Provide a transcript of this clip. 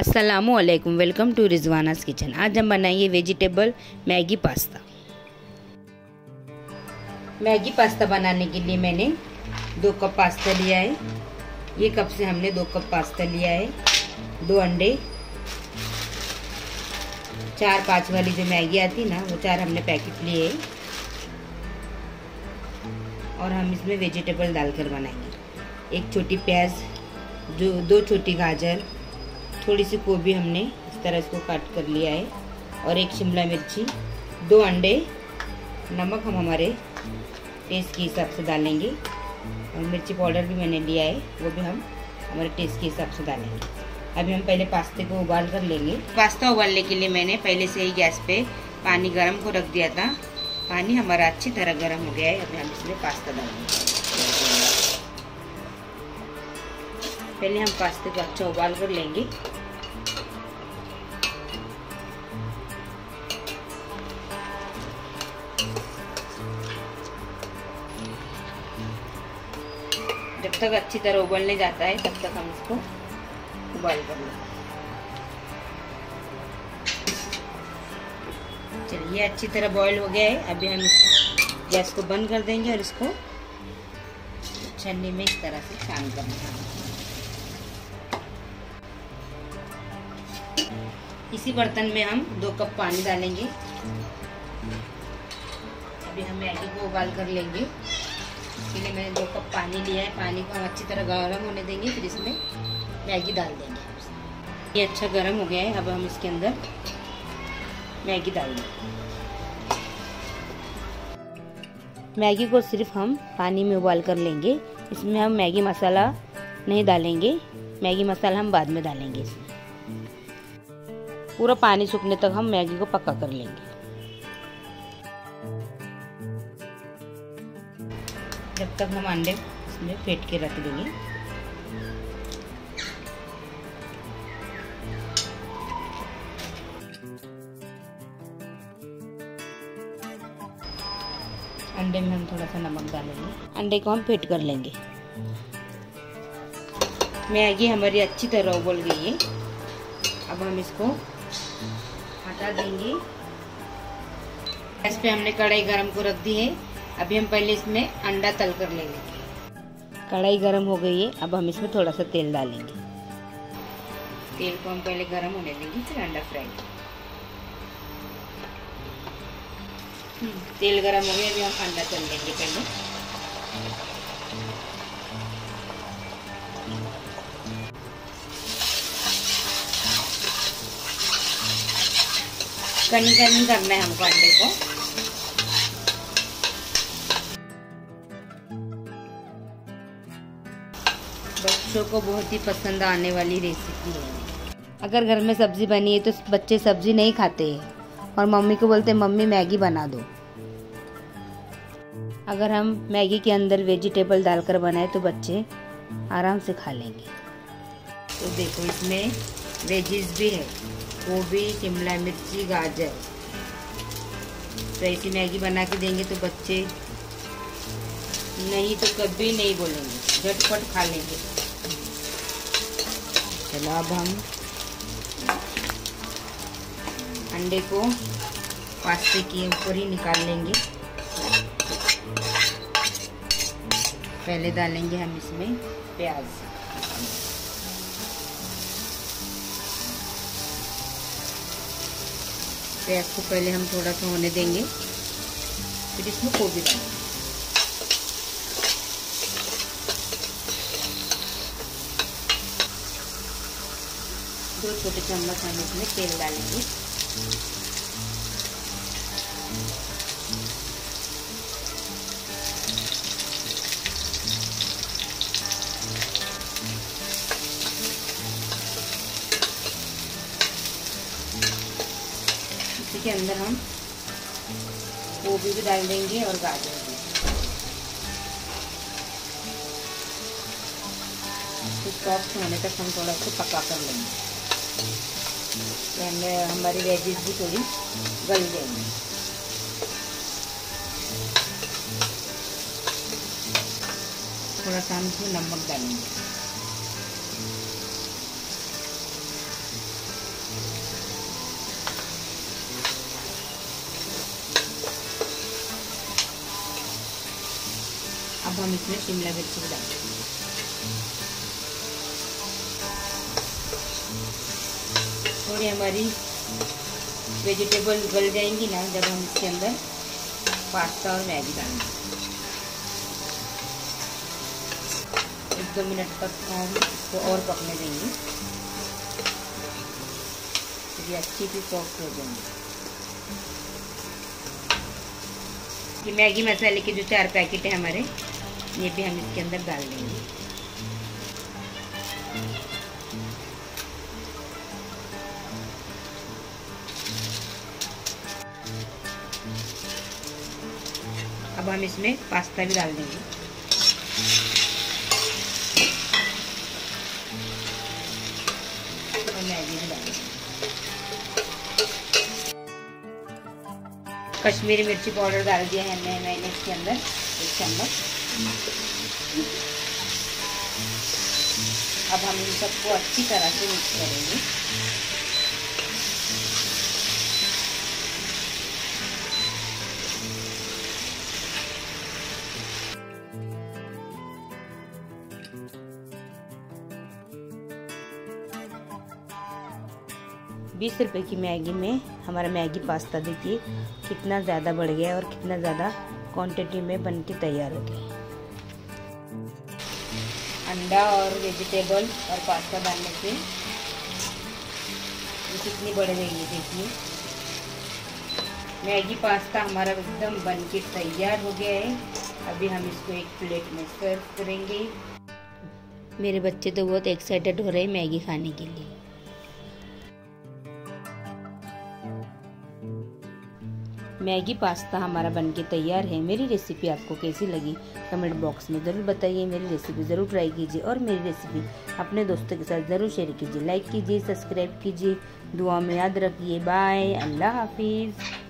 अस्सलामुअलैकुम, welcome to रिजवानास kitchen. आज हम बनाएंगे vegetable Maggi pasta. Maggi pasta बनाने के लिए मैंने 2 कप पास्ता लिया है। ये कप से हमने 2 कप पास्ता लिया है। 2 अंडे, 4-5 वाली जो मैगी आती ना, वो 4 हमने पैकेट लिए है। और हम इसमें वेजिटेबल डालकर बनाएंगे। 1 छोटी प्याज, जो 2 छोटी गाजर, थोड़ी सी गोभी हमने इस तरह इसको काट कर लिया है, और 1 शिमला मिर्ची, 2 अंडे। नमक हम हमारे टेस्ट के हिसाब से डालेंगे, और मिर्ची पाउडर भी मैंने लिया है, वो भी हम हमारे टेस्ट के हिसाब से डालेंगे। अभी हम पहले पास्ते को उबाल कर लेंगे। पास्ता उबालने के लिए मैंने पहले से ही गैस पे पानी गर्म को रख दिया था। पानी हमारा अच्छी तरह गर्म हो गया है। अभी हम इसमें पास्ता डालेंगे। पहले हम पास्ते को अच्छा उबाल कर लेंगे। जब तक अच्छी तरह उबलने जाता है तब तक हम इसको उबाल कर लेंगे। चलिए, अच्छी तरह बॉईल हो गया है। अभी हम गैस को बंद कर देंगे और इसको छन्नी में इस तरह से छान कर लेंगे। इसी बर्तन में हम 2 कप पानी डालेंगे। अभी हम मैगी को उबाल कर लेंगे। इसके लिए मैंने 2 कप पानी लिया है। पानी को हम अच्छी तरह गर्म होने देंगे, फिर इसमें मैगी डाल देंगे। ये अच्छा गर्म हो गया है। अब हम इसके अंदर मैगी डाल देंगे। मैगी को सिर्फ हम पानी में उबाल कर लेंगे। इसमें हम मैगी मसाला नहीं डालेंगे। मैगी मसाला हम बाद में डालेंगे। इसमें पूरा पानी सूखने तक हम मैगी को पका कर लेंगे। जब तक हम अंडे इसमें फेंट के रख देंगे। अंडे में हम थोड़ा सा नमक डालेंगे। अंडे को हम फेंट कर लेंगे। मैगी हमारी अच्छी तरह उबल गई है। अब हम इसको हटा देंगे। गैस पे हमने कढ़ाई गरम को रख दी है। अभी हम पहले इसमें अंडा तल कर लेंगे। कढ़ाई गरम हो गई है। अब हम इसमें थोड़ा सा तेल डालेंगे। तेल को हम पहले गरम होने देंगे, फिर अंडा फ्राई। तेल गरम हो गया। अभी हम अंडा तल लेंगे पहले। कनी कनी करना है हमको अंडे को। बच्चों को बहुत ही पसंद आने वाली रेसिपी है। अगर घर में सब्जी बनी है तो बच्चे सब्जी नहीं खाते हैं और मम्मी को बोलते हैं मम्मी मैगी बना दो। अगर हम मैगी के अंदर वेजिटेबल डालकर बनाए तो बच्चे आराम से खा लेंगे। तो देखो, इसमें वेजिस भी है, गोभी, शिमला मिर्ची, गाजर। तो ऐसी मैगी बना के देंगे तो बच्चे नहीं तो कभी नहीं बोलेंगे, झटपट खा लेंगे। चलो, अब हम अंडे को पास्ते के ऊपर ही निकाल लेंगे। पहले डालेंगे हम इसमें प्याज। प्याज को पहले हम थोड़ा सा होने देंगे, फिर इसमें गोभी डालेंगे। 2 छोटे चम्मच हम इसमें तेल डालेंगे। इसी के अंदर हम गोभी भी डाल देंगे और गाजर भी। सॉफ्ट होने तक हम थोड़ा सा पका कर लेंगे। हमारी वेजिस भी थोड़ी गल जाएंगी। थोड़ा सा हम इसमें नमक डालेंगे। हम इसमें शिमला मिर्च भी डालेंगे। थोड़ी हमारी वेजिटेबल गल जाएंगी ना, जब हम इसके अंदर पास्ता और मैगी डालेंगे। 1-2 मिनट तक हम इसको और पकने देंगे, ये अच्छी सी सॉफ्ट हो जाएंगे। ये मैगी मसाले के जो 4 पैकेट है हमारे, ये भी हम इसके अंदर डाल देंगे। अब हम इसमें पास्ता भी डाल देंगे। और मैगी भी डाल देंगे। कश्मीरी मिर्ची पाउडर डाल दिया है मैंने इसके अंदर 1 चम्मच। अब हम इन सबको अच्छी तरह से मिक्स करेंगे। ₹20 की मैगी में हमारा मैगी पास्ता देखिए कितना ज़्यादा बढ़ गया और कितना ज़्यादा क्वांटिटी में बन के तैयार हो गया। अंडा और वेजिटेबल और पास्ता डालने से ये कितनी बढ़ गई है देखिए। मैगी पास्ता हमारा एकदम बन के तैयार हो गया है। अभी हम इसको एक प्लेट में सर्व करेंगे। मेरे बच्चे तो बहुत एक्साइटेड हो रहे हैं मैगी खाने के लिए। मैगी पास्ता हमारा बनके तैयार है। मेरी रेसिपी आपको कैसी लगी कमेंट बॉक्स में ज़रूर बताइए। मेरी रेसिपी ज़रूर ट्राई कीजिए और मेरी रेसिपी अपने दोस्तों के साथ ज़रूर शेयर कीजिए। लाइक कीजिए, सब्सक्राइब कीजिए, दुआ में याद रखिए। बाय, अल्लाह हाफिज़।